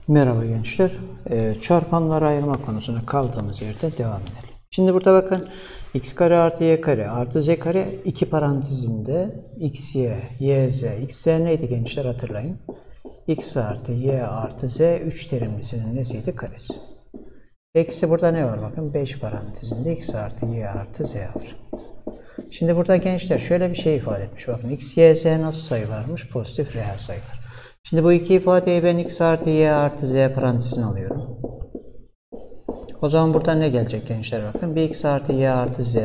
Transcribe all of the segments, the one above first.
Merhaba gençler. Çarpanları ayırma konusuna kaldığımız yerde devam edelim. Şimdi burada bakın x kare artı y kare artı z kare iki parantezinde x, y, y, z. X, z neydi gençler hatırlayın. X artı y artı z 3 terimlisinin nesiydi? Karesi. Eksi burada ne var bakın 5 parantezinde x artı y artı z var. Şimdi burada gençler şöyle bir şey ifade etmiş. Bakın x, y, z nasıl sayılarmış? Pozitif reel sayılar. Şimdi bu iki ifadeyi ben x artı y artı z parantezine alıyorum. O zaman burada ne gelecek gençler bakın. Bir x artı y artı z.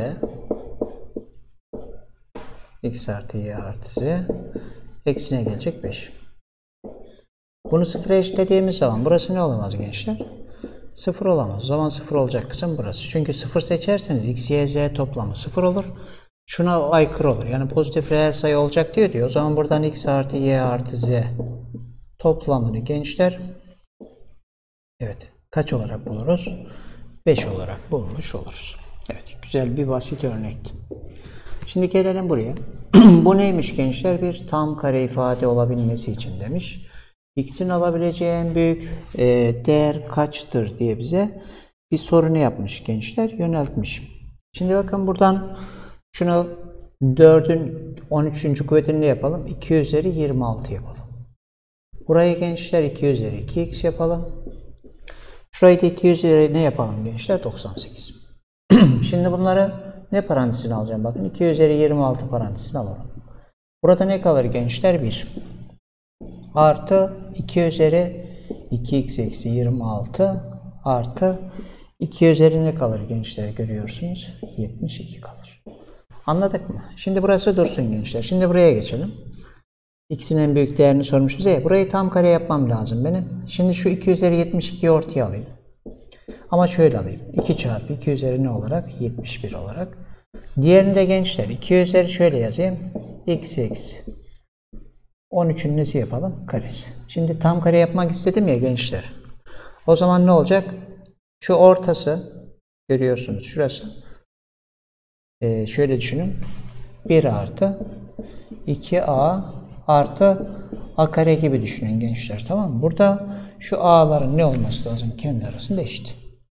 X artı y artı z. Eksine gelecek 5. Bunu sıfıra eşitlediğimiz zaman burası ne olamaz gençler? Sıfır olamaz. O zaman sıfır olacak kısım burası. Çünkü sıfır seçerseniz x, y, z toplamı sıfır olur. Şuna aykırı olur. Yani pozitif reel sayı olacak diyor. O zaman buradan x artı y artı z toplamını gençler evet kaç olarak buluruz? 5 olarak bulmuş oluruz. Evet, güzel bir basit örnekti. Şimdi gelelim buraya. Bu neymiş gençler? Bir tam kare ifade olabilmesi için demiş. X'in alabileceği en büyük değer kaçtır diye bize bir sorunu yapmış gençler, yöneltmiş. Şimdi bakın buradan şunu 4'ün 13. kuvvetini yapalım. 2 üzeri 26 yapalım. Burayı gençler 2 üzeri 2x yapalım. Şurayı da 2 üzeri ne yapalım gençler? 98. Şimdi bunları ne parantezine alacağım? Bakın 2 üzeri 26 parantezine alalım. Burada ne kalır gençler? 1. Artı 2 üzeri 2x eksi 26 artı 2 üzeri ne kalır gençler? Görüyorsunuz. 72 kalır. Anladık mı? Şimdi burası dursun gençler. Şimdi buraya geçelim. X'in en büyük değerini sormuş bize. Burayı tam kare yapmam lazım benim. Şimdi şu 2 üzeri 72'yi ortaya alayım. Ama şöyle alayım. 2 çarpı 2 üzeri ne olarak? 71 olarak. Diğerini de gençler 2 üzeri şöyle yazayım. X eksi 13'ün nesi yapalım? Karesi. Şimdi tam kare yapmak istedim ya gençler. O zaman ne olacak? Şu ortası görüyorsunuz şurası. Şöyle düşünün. 1 artı 2a artı a kare gibi düşünün gençler, tamam mı? Burada şu a'ların ne olması lazım? Kendi arasında eşit.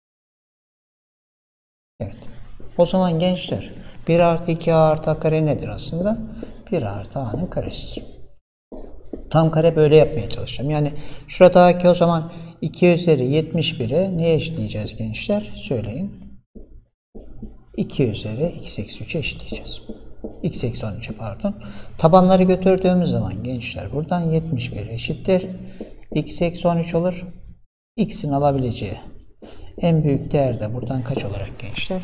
Evet. O zaman gençler 1 artı 2a artı a kare nedir aslında? 1 artı a'nın karesidir. Tam kare böyle yapmaya çalışacağım. Yani şuradaki o zaman 2 üzeri 71'e neye eşitleyeceğiz gençler? Söyleyin. 2 üzeri x eksi 3'e eşitleyeceğiz. X eksi 13'e pardon. Tabanları götürdüğümüz zaman gençler buradan 71 eşittir. X eksi 13 olur. X'in alabileceği en büyük değer de buradan kaç olarak gençler?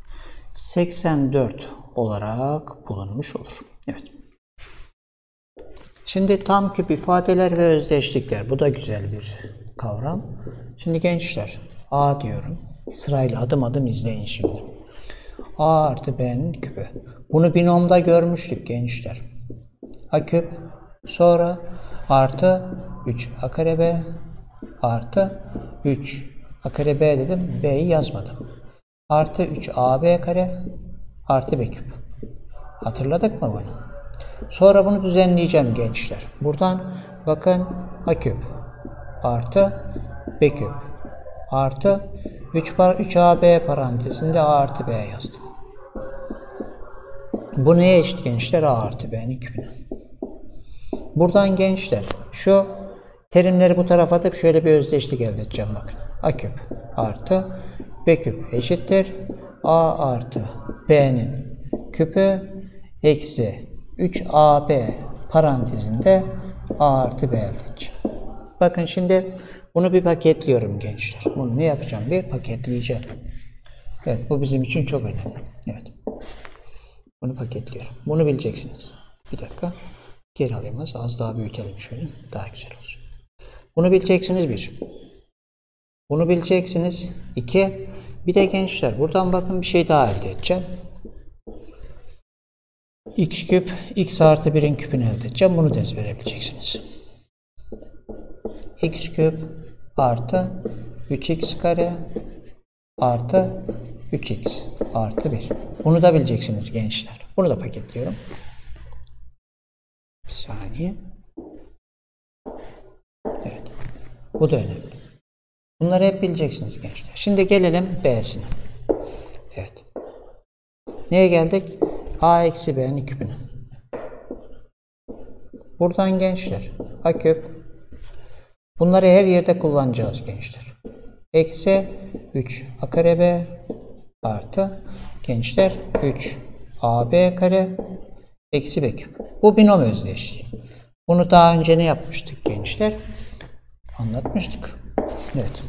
84 olarak bulunmuş olur. Evet. Şimdi tam küp ifadeler ve özdeşlikler. Bu da güzel bir kavram. Şimdi gençler A diyorum. Sırayla adım adım izleyin şimdi. A artı B'nin küpü. Bunu binomda görmüştük gençler. A küp sonra artı 3 A kare B artı 3 A kare B dedim. B'yi yazmadım. Artı 3 AB kare artı B küp. Hatırladık mı bunu? Sonra bunu düzenleyeceğim gençler. Buradan bakın A küp artı B küp artı 3AB parantezinde A artı B yazdım. Bu neye eşit gençler? A artı B'nin küpüne. Buradan gençler şu terimleri bu tarafa atıp şöyle bir özdeşlik elde edeceğim bakın. A küp artı B küp eşittir. A artı B'nin küpü eksi 3AB parantezinde A artı B elde edeceğim. Bakın şimdi bunu bir paketliyorum gençler. Bunu ne yapacağım? Bir paketleyeceğim. Evet, bu bizim için çok önemli. Evet. Bunu paketliyorum. Bunu bileceksiniz. Bir dakika. Geri alayım az daha büyütelim şöyle. Daha güzel olsun. Bunu bileceksiniz bir. Bunu bileceksiniz iki. Bir de gençler buradan bakın bir şey daha elde edeceğim. X küp, x artı 1'in küpünü elde edeceğim. Bunu da ezbere bileceksiniz. X küp artı 3x kare artı 3x artı 1. Bunu da bileceksiniz gençler. Bunu da paketliyorum. Bir saniye. Evet. Bu da önemli. Bunları hep bileceksiniz gençler. Şimdi gelelim B'sine. Evet. Neye geldik? A eksi B'nin küpüne. Buradan gençler A küp. Bunları her yerde kullanacağız gençler. Eksi 3 A kare B artı gençler 3 AB kare eksi B küp. Bu binom özdeşliği. Bunu daha önce ne yapmıştık gençler? Anlatmıştık. Evet.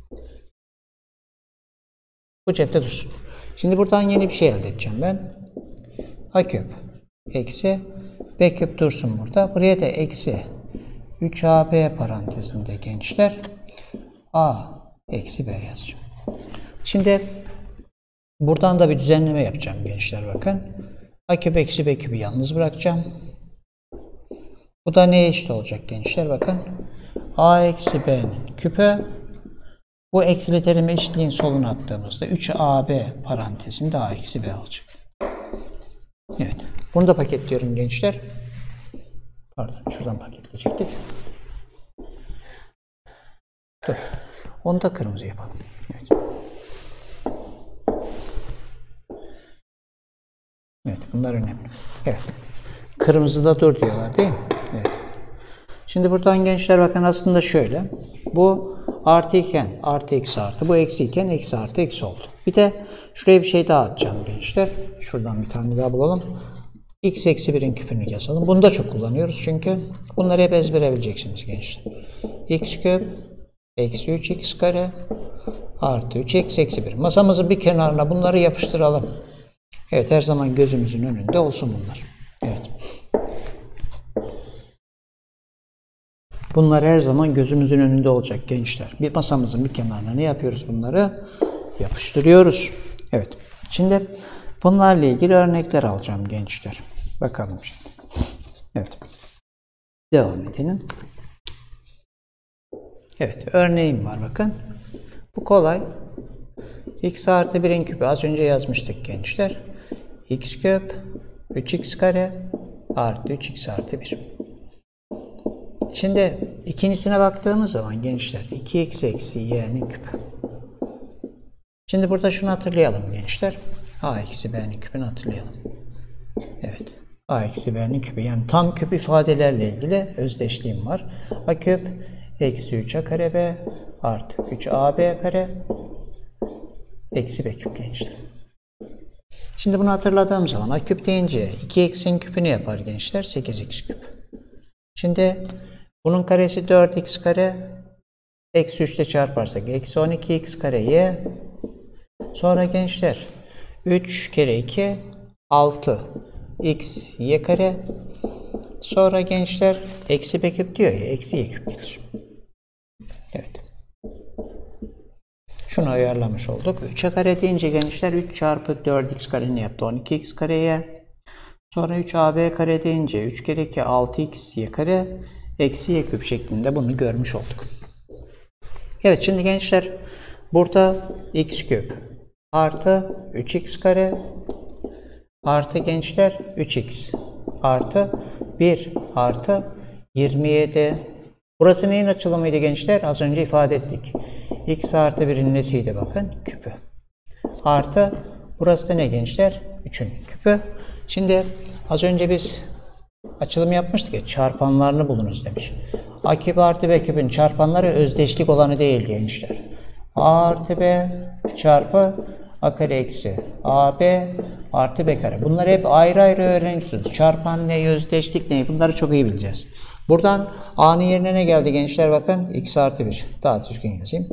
Bu cepte dursun. Şimdi buradan yeni bir şey elde edeceğim ben. A küp eksi B küp dursun burada. Buraya da eksi 3AB parantezinde gençler A eksi B yazacağım. Şimdi buradan da bir düzenleme yapacağım gençler bakın. A küp eksi B küpü yalnız bırakacağım. Bu da neye eşit olacak gençler bakın. A eksi B'nin küpü. Bu eksili terimi eşitliğin soluna attığımızda 3AB parantezinde A eksi B olacak. Evet. Bunu da paketliyorum gençler. Pardon. Şuradan paketleyecektik. Dur. Onu da kırmızı yapalım. Evet. Evet. Bunlar önemli. Evet. Kırmızıda dur diyorlar değil mi? Evet. Şimdi buradan gençler bakın aslında şöyle. Bu artı iken artı eksi artı. Bu eksi iken eksi artı eksi oldu. Bir de şuraya bir şey daha atacağım gençler. Şuradan bir tane daha bulalım. X eksi 1'in küpünü yazalım. Bunu da çok kullanıyoruz çünkü bunları hep ezbere bileceksiniz gençler. X küp eksi 3x kare artı 3x eksi 1. Masamızın bir kenarına bunları yapıştıralım. Evet, her zaman gözümüzün önünde olsun bunlar. Evet. Bunlar her zaman gözümüzün önünde olacak gençler. Bir masamızın bir kenarına ne yapıyoruz bunları? Yapıştırıyoruz. Evet. Şimdi bunlarla ilgili örnekler alacağım gençler. Bakalım şimdi. Evet. Devam edelim. Evet. Örneğim var bakın. Bu kolay. X artı 1'in küpü. Az önce yazmıştık gençler. X küp 3x kare artı 3x artı 1. Şimdi ikincisine baktığımız zaman gençler 2x eksi y'nin küpü. Şimdi burada şunu hatırlayalım gençler. A eksi b'nin küpünü hatırlayalım. Evet. A eksi b'nin küpü. Yani tam küp ifadelerle ilgili özdeşliğim var. A küp eksi 3a kare b artı 3ab kare eksi b küp gençler. Şimdi bunu hatırladığım zaman A küp deyince 2x'in küpünü yapar gençler. 8x küp. Şimdi bunun karesi 4x kare. Eksi 3 ile çarparsak eksi 12x kare y. Sonra gençler 3 kere 2 6 x y kare. Sonra gençler eksi b küp diyor ya, eksi y küp gelir. Evet. Şunu ayarlamış olduk. 3'e kare deyince gençler 3 çarpı 4x kare ne yaptı? 12x kareye. Sonra 3ab kare deyince 3 kere 2 6x y kare eksi y küp şeklinde bunu görmüş olduk. Evet, şimdi gençler burada x küp artı 3x kare artı gençler 3x artı 1 artı 27. Burası neyin açılımıydı gençler? Az önce ifade ettik. X artı 1'in nesiydi bakın? Küpü. Artı burası da ne gençler? 3'ün küpü. Şimdi az önce biz açılım yapmıştık ya, çarpanlarını bulunuz demiş. A küp artı B küpün çarpanları özdeşlik olanı değil gençler. A artı B çarpı A kare eksi AB artı B kare. Bunları hep ayrı ayrı öğreniyorsunuz. Çarpan ne, özdeşlik ne? Bunları çok iyi bileceğiz. Buradan A'nın yerine ne geldi gençler bakın? X artı 1. Daha düzgün yazayım.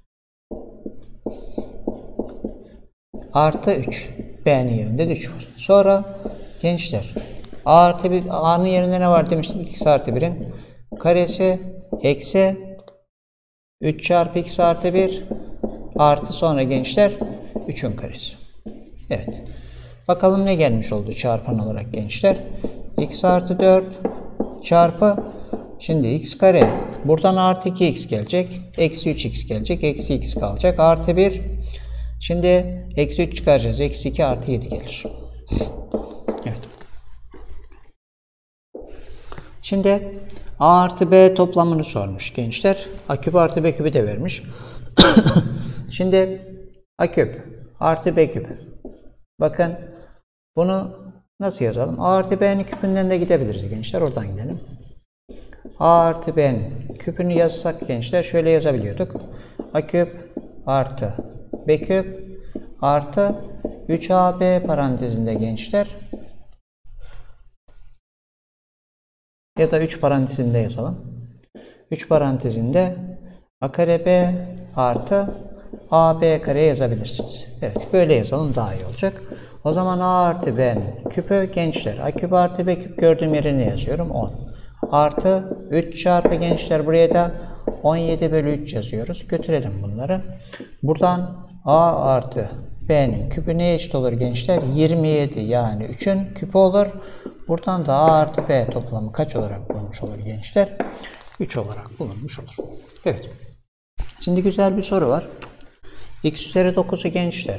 Artı 3. B'nin yerinde 3 var. Sonra gençler A artı 1, A'nın yerine ne var demiştik? X artı 1'in karesi eksi 3 çarpı X artı 1 artı sonra gençler 3'ün karesi. Evet. Bakalım ne gelmiş oldu çarpan olarak gençler? X artı 4 çarpı şimdi x kare. Buradan artı 2x gelecek. Eksi 3x gelecek. Eksi x kalacak. Artı 1. Şimdi eksi 3 çıkaracağız. Eksi 2 artı 7 gelir. Evet. Şimdi A artı B toplamını sormuş gençler. A küp artı B küpü de vermiş. Şimdi A küp artı B küp. Bakın bunu nasıl yazalım? A artı B'nin küpünden de gidebiliriz gençler. Oradan gidelim. A artı B'nin küpünü yazsak gençler şöyle yazabiliyorduk. A küp artı B küp artı 3AB parantezinde gençler. Ya da 3 parantezinde yazalım. 3 parantezinde A kare B artı AB kare yazabilirsiniz. Evet, böyle yazalım, daha iyi olacak. O zaman A artı B'nin küpü gençler. A küp artı B küp gördüğüm yerine yazıyorum. 10. Artı 3 çarpı gençler, buraya da 17 bölü 3 yazıyoruz. Götürelim bunları. Buradan A artı B'nin küpü neye eşit olur gençler? 27, yani 3'ün küpü olur. Buradan da A artı B toplamı kaç olarak bulunmuş olur gençler? 3 olarak bulunmuş olur. Evet. Şimdi güzel bir soru var. X üzeri 9'u gençler.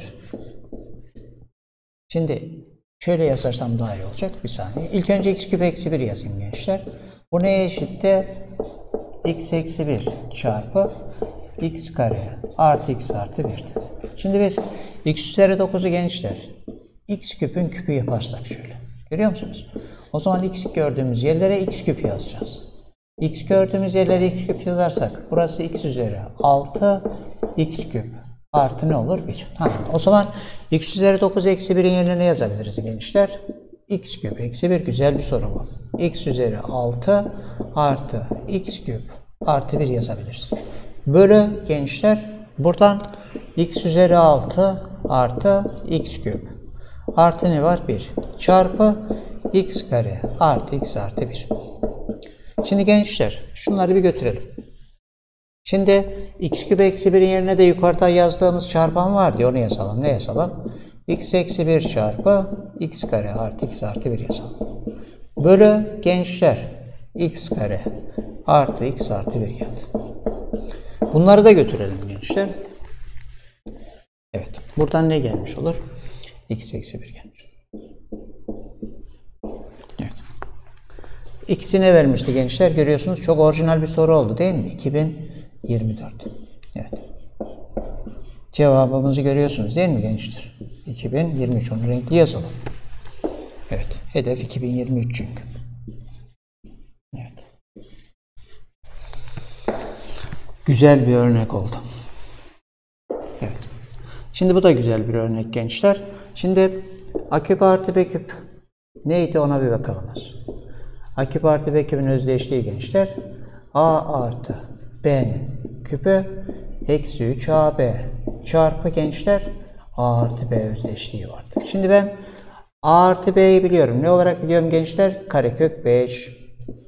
Şimdi şöyle yazarsam daha iyi olacak. Bir saniye. İlk önce x küp eksi 1 yazayım gençler. Bu neye eşitti? X eksi 1 çarpı x kare artı x artı 1'di. Şimdi biz x üzeri 9'u gençler x küpün küpü yaparsak şöyle. Görüyor musunuz? O zaman x gördüğümüz yerlere x küp yazacağız. X gördüğümüz yerlere x küp yazarsak burası x üzeri 6 x küp artı ne olur? 1. O zaman x üzeri 9 eksi 1'in yerine ne yazabiliriz gençler? X küp eksi 1, güzel bir soru bu. X üzeri 6 artı x küp artı 1 yazabiliriz. Bölü gençler, buradan x üzeri 6 artı x küp artı ne var? 1 çarpı x kare artı x artı 1. Şimdi gençler şunları bir götürelim. Şimdi x küp eksi 1'in yerine de yukarıda yazdığımız çarpan var diye onu yazalım. Ne yazalım? X eksi 1 çarpı x kare artı x artı 1 yazalım. Bölü gençler x kare artı x artı 1 geldi. Bunları da götürelim gençler. Evet. Buradan ne gelmiş olur? X eksi 1 gelmiş. Evet. X'i ne vermişti gençler? Görüyorsunuz, çok orijinal bir soru oldu değil mi? 2024. Evet. Cevabımızı görüyorsunuz değil mi gençler? 2023. Onu renkli yazalım. Evet. Hedef 2023 çünkü. Evet. Güzel bir örnek oldu. Evet. Şimdi bu da güzel bir örnek gençler. Şimdi A küp artı B küp neydi, ona bir bakalım. A küp artı B küpün özdeşliği gençler. A artı B'nin küpü eksi 3AB çarpı gençler A artı B özdeşliği vardır. Şimdi ben A artı B'yi biliyorum. Ne olarak biliyorum gençler? Karekök 5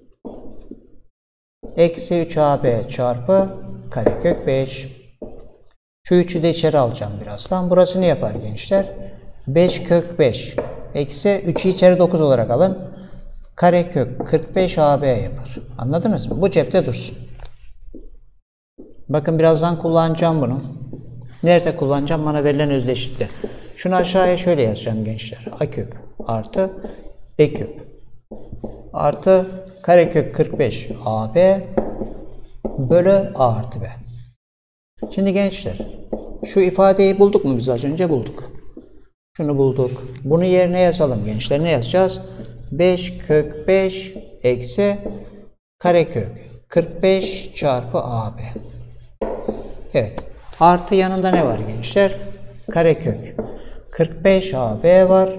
eksi 3AB çarpı karekök 5. Şu 3'ü de içeri alacağım birazdan. Burası ne yapar gençler? 5 kök 5 eksi 3'ü içeri 9 olarak alın. Karekök 45 AB yapar. Anladınız mı? Bu cepte dursun. Bakın birazdan kullanacağım bunu. Nerede kullanacağım? Bana verilen özdeşlikte. Şunu aşağıya şöyle yazacağım gençler. A küp artı B küp artı karekök 45 AB bölü A artı B. Şimdi gençler şu ifadeyi bulduk mu biz az önce? Bulduk. Şunu bulduk. Bunu yerine yazalım gençler. Ne yazacağız? 5 kök 5 eksi karekök 45 çarpı AB. Evet. Artı yanında ne var gençler? Karekök 45 AB var.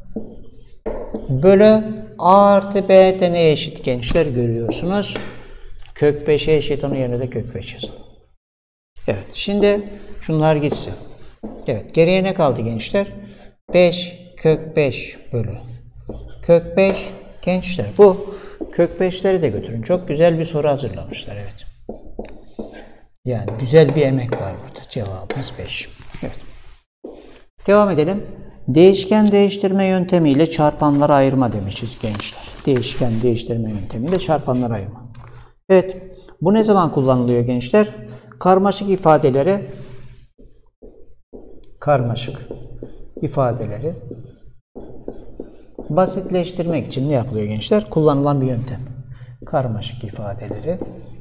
Bölü A artı B de neye eşit gençler? Görüyorsunuz. Kök 5'e eşit. Onun yerine de kök 5 yazalım. Evet. Şimdi şunlar gitsin. Evet. Geriye ne kaldı gençler? 5 kök 5 bölü kök 5 gençler. Bu kök 5'leri de götürün. Çok güzel bir soru hazırlamışlar. Evet. Yani güzel bir emek var burada. Cevabımız 5. Evet. Devam edelim. Değişken değiştirme yöntemiyle çarpanları ayırma demişiz gençler. Değişken değiştirme yöntemiyle çarpanları ayırma. Evet. Bu ne zaman kullanılıyor gençler? Karmaşık ifadeleri basitleştirmek için ne yapılıyor gençler? Kullanılan bir yöntem. karmaşık ifadeleri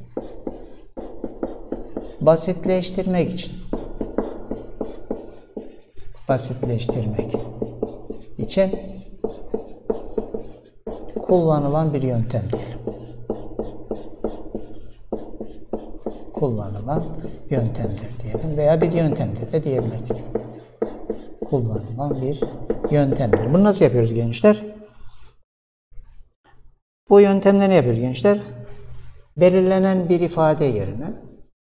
basitleştirmek için kullanılan bir yöntem diyelim. Kullanılan yöntemdir diyelim veya bir yöntemdir de diyebilirdik. Kullanılan bir yöntemdir. Bunu nasıl yapıyoruz gençler? Bu yöntemde ne yapıyoruz gençler? Belirlenen bir ifade yerine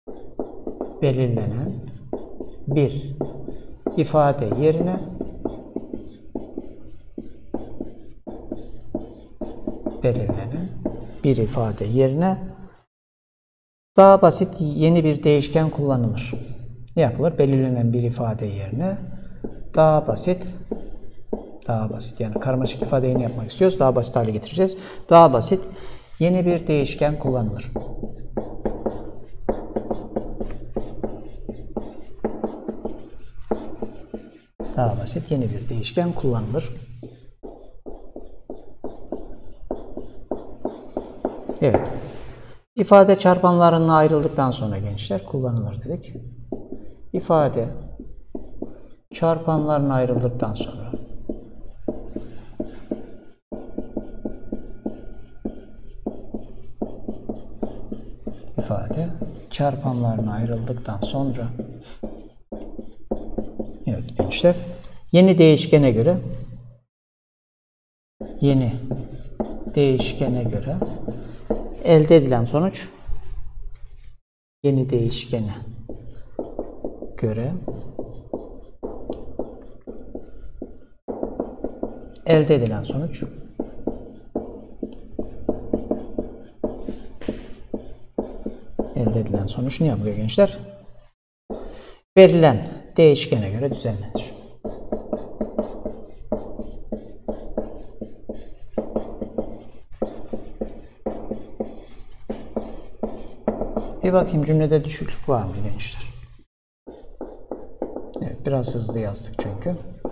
daha basit yeni bir değişken kullanılır. Ne yapılır? Belirlenen bir ifade yerine daha basit yani karmaşık ifadeyi yapmak istiyoruz. Daha basit hale getireceğiz. Daha basit yeni bir değişken kullanılır. Daha basit yeni bir değişken kullanılır. Evet. İfade çarpanlarına ayrıldıktan sonra gençler kullanılır dedik. İfade çarpanlarına ayrıldıktan sonra evet gençler, yeni değişkene göre elde edilen sonuç ne yapıyor gençler? Verilen değişkene göre düzenlenir. Bir bakayım cümlede düşüklük var mı gençler? Evet, biraz hızlı yazdık çünkü.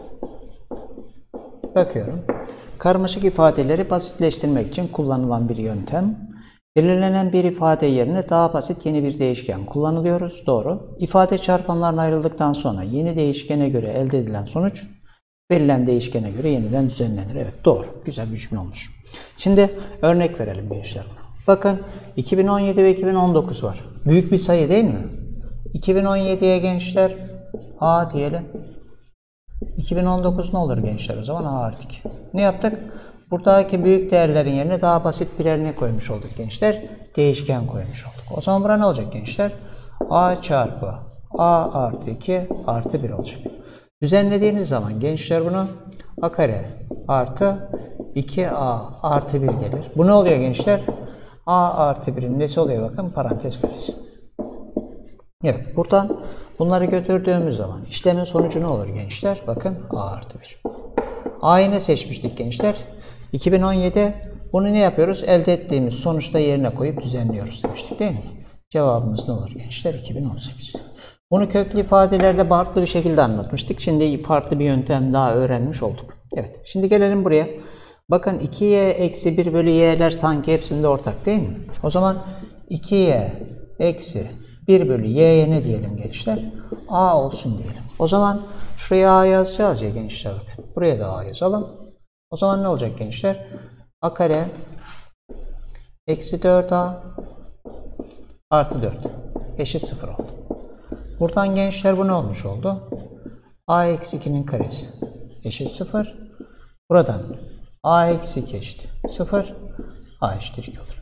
Bakıyorum. Karmaşık ifadeleri basitleştirmek için kullanılan bir yöntem. Belirlenen bir ifade yerine daha basit yeni bir değişken kullanılıyoruz. Doğru. İfade çarpanlarına ayrıldıktan sonra yeni değişkene göre elde edilen sonuç verilen değişkene göre yeniden düzenlenir. Evet, doğru. Güzel bir cümle olmuş. Şimdi örnek verelim gençler. Bakın 2017 ve 2019 var. Büyük bir sayı değil mi? 2017'ye gençler A diyelim. 2019 ne olur gençler o zaman? A artı 2. Ne yaptık? Buradaki büyük değerlerin yerine daha basit birer ne koymuş olduk gençler? Değişken koymuş olduk. O zaman burada ne olacak gençler? A çarpı A artı 2 artı 1 olacak. Düzenlediğimiz zaman gençler bunu A kare artı 2A artı 1 gelir. Bu ne oluyor gençler? A artı 1'in nesi oluyor bakın? Parantez karesi. Evet, buradan bunları götürdüğümüz zaman işlemin sonucu ne olur gençler? Bakın A artı 1. A'yı ne seçmiştik gençler? 2017. Bunu ne yapıyoruz? Elde ettiğimiz sonuçta yerine koyup düzenliyoruz demiştik değil mi? Cevabımız ne olur gençler? 2018. Bunu köklü ifadelerde farklı bir şekilde anlatmıştık. Şimdi farklı bir yöntem daha öğrenmiş olduk. Evet. Şimdi gelelim buraya. Bakın 2y eksi 1 bölü y'ler sanki hepsinde ortak değil mi? O zaman 2y eksi 1 bölü y'ye ne diyelim gençler? A olsun diyelim. O zaman şuraya A yazacağız ya gençler. Buraya da A yazalım. O zaman ne olacak gençler? A kare eksi 4A artı 4 eşit 0 oldu. Buradan gençler bu ne olmuş oldu? A eksi 2'nin karesi eşit 0. Buradan A eksi 2 eşit 0. A eşittir 2 olur.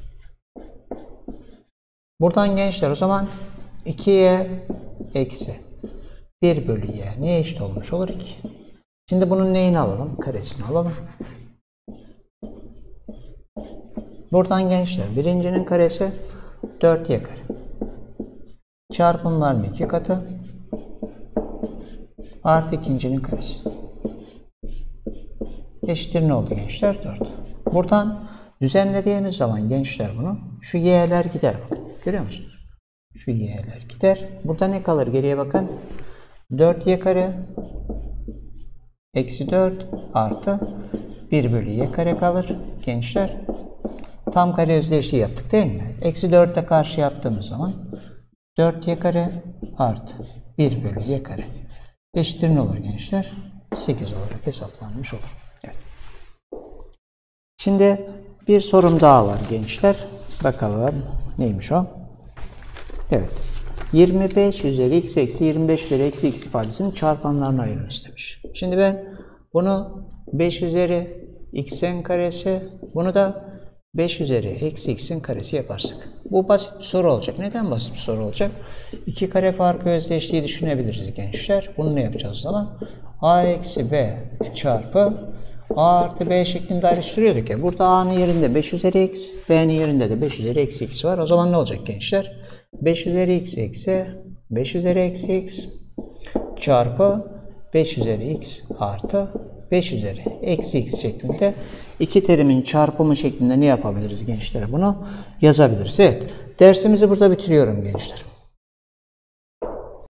Buradan gençler o zaman 2y eksi 1 bölü y neye eşit olmuş olur? 2. Şimdi bunun neyini alalım? Karesini alalım. Buradan gençler birincinin karesi 4y kare. Çarpımların 2 katı artı ikincinin karesi. Eşittir ne oldu gençler? 4. Buradan düzenlediğimiz zaman gençler bunu şu y'ler gider. Bakın. Görüyor musunuz? Şu y'ler gider. Burada ne kalır? Geriye bakın. 4y kare eksi 4 artı 1 bölü y kare kalır gençler. tam kare özdeşliği yaptık değil mi? Eksi 4'e karşı yaptığımız zaman 4y kare artı 1 bölü y kare eşittir ne olur gençler? 8 olarak hesaplanmış olur. Evet. Şimdi bir sorum daha var gençler. Bakalım neymiş o? Evet. 25 üzeri x eksi 25 üzeri eksi x ifadesinin çarpanlarına ayırın istemiş. Şimdi ben bunu 5 üzeri x'in karesi, bunu da 5 üzeri eksi x'in karesi yaparsak. Bu basit bir soru olacak. Neden basit bir soru olacak? 2 kare farkı özdeşliği düşünebiliriz gençler. Bunu ne yapacağız o zaman? A eksi b çarpı a artı b şeklinde ayrıştırıyorduk ya. Burada a'nın yerinde 5 üzeri x, b'nin yerinde de 5 üzeri eksi x var. O zaman ne olacak gençler? 5 üzeri x eksi 5 üzeri eksi x çarpı 5 üzeri x artı 5 üzeri eksi x şeklinde iki terimin çarpımı şeklinde ne yapabiliriz gençler? Bunu yazabiliriz. Evet. Dersimizi burada bitiriyorum gençler.